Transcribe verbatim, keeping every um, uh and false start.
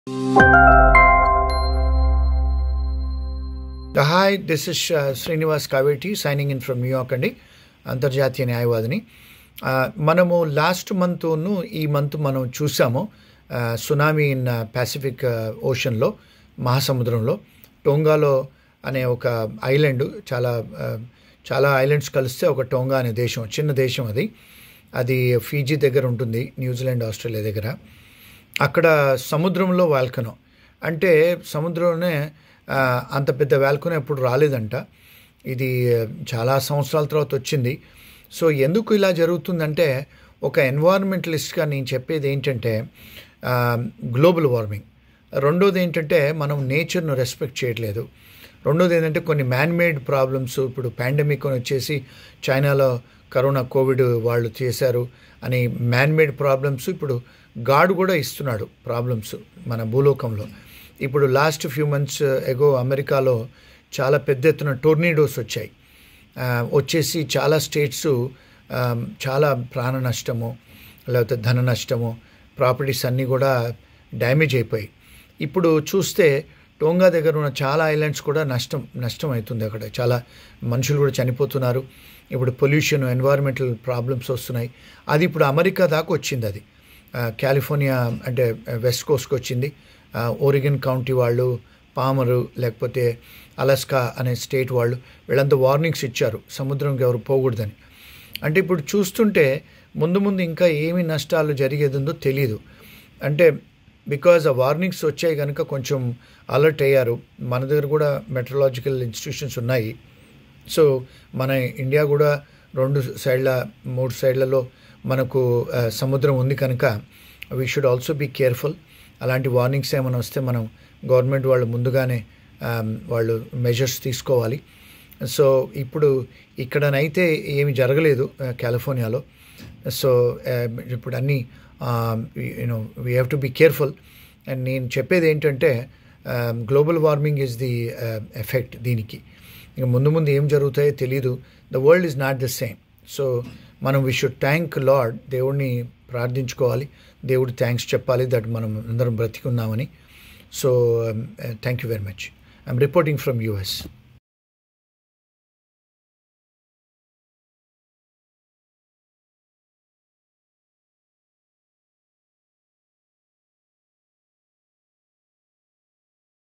Hi, this is uh, Srinivas Kaveti signing in from New York అండి అంతర్జాతీయ న్యాయవాదిని. మనము last month ఈ month మనం చూసాము సునామీ ఇన్ పసిఫిక్ ఓషన్లో మహాసముద్రంలో టోంగాలో అనే ఒక ఐలాండ్ చాలా చాలా ఐలాండ్స్ కలిస్తే ఒక టోంగా అనే దేశం, చిన్న దేశం అది అది ఫీజీ దగ్గర ఉంటుంది, న్యూజిలాండ్ ఆస్ట్రేలియా దగ్గర. అక్కడ సముద్రంలో వాల్కనో అంటే సముద్రంలోనే అంత పెద్ద వాల్కనో ఎప్పుడు రాలేదంట. ఇది చాలా సంవత్సరాల తర్వాత వచ్చింది. సో ఎందుకు ఇలా జరుగుతుందంటే ఒక ఎన్వైర్న్మెంటలిస్ట్గా నేను చెప్పేది ఏంటంటే గ్లోబల్ వార్మింగ్. రెండోది ఏంటంటే మనం నేచర్ను రెస్పెక్ట్ చేయట్లేదు. రెండోది ఏంటంటే కొన్ని మ్యాన్మేడ్ ప్రాబ్లమ్స్, ఇప్పుడు పాండమిక్ అని వచ్చేసి చైనాలో కరోనా కోవిడ్ వాళ్ళు చేశారు అని మ్యాన్మేడ్ ప్రాబ్లమ్స్ ఇప్పుడు గాడ్ కూడా ఇస్తున్నాడు ప్రాబ్లమ్స్ మన భూలోకంలో. ఇప్పుడు లాస్ట్ ఫ్యూ మంత్స్ ఎగో అమెరికాలో చాలా పెద్ద ఎత్తున టోర్నీడోస్ వచ్చాయి. వచ్చేసి చాలా స్టేట్స్ చాలా ప్రాణ నష్టము, లేకపోతే ధన నష్టము, ప్రాపర్టీస్ అన్నీ కూడా డ్యామేజ్ అయిపోయాయి. ఇప్పుడు చూస్తే టోంగా దగ్గర ఉన్న చాలా ఐలాండ్స్ కూడా నష్టం నష్టం అవుతుంది. అక్కడ చాలా మనుషులు కూడా చనిపోతున్నారు. ఇప్పుడు పొల్యూషన్, ఎన్వైర్మెంటల్ ప్రాబ్లమ్స్ వస్తున్నాయి. అది ఇప్పుడు అమెరికా దాకా వచ్చింది. అది కాలిఫోర్నియా అంటే వెస్ట్ కోస్ట్కి వచ్చింది. ఓరిగన్ కౌంటీ వాళ్ళు, పామరు, లేకపోతే అలాస్కా అనే స్టేట్ వాళ్ళు వీళ్ళంతా వార్నింగ్స్ ఇచ్చారు సముద్రంకి ఎవరు పోకూడదని. అంటే ఇప్పుడు చూస్తుంటే ముందు ముందు ఇంకా ఏమి నష్టాలు జరిగేదిందో తెలియదు. అంటే బికాజ్ ఆ వార్నింగ్స్ వచ్చాయి కనుక కొంచెం అలర్ట్ అయ్యారు. మన దగ్గర కూడా మెట్రలాజికల్ ఇన్స్టిట్యూషన్స్ ఉన్నాయి. సో మన ఇండియా కూడా రెండు సైడ్ల మూడు సైడ్లలో మనకు సముద్రం ఉంది కనుక we should also be careful. అలాంటి వార్నింగ్స్ ఏమైనా వస్తే మనం గవర్నమెంట్ వాళ్ళు ముందుగానే వాళ్ళు మెజర్స్ తీసుకోవాలి. సో ఇప్పుడు ఇక్కడనైతే ఏమి జరగలేదు కాలిఫోర్నియాలో. సో ఇప్పుడు అన్నీ you know we have to be careful. And నేను చెప్పేది ఏంటంటే global warming is the effect. దీనికి ఇక ముందు ముందు ఏం జరుగుతాయో తెలీదు. The world is not the same. So మనం వీ షుడ్ థ్యాంక్ లార్డ్, దేవుడిని ప్రార్థించుకోవాలి, దేవుడు థ్యాంక్స్ చెప్పాలి దట్ మనం అందరం బ్రతికున్నామని. So thank you very much. I'm reporting from US.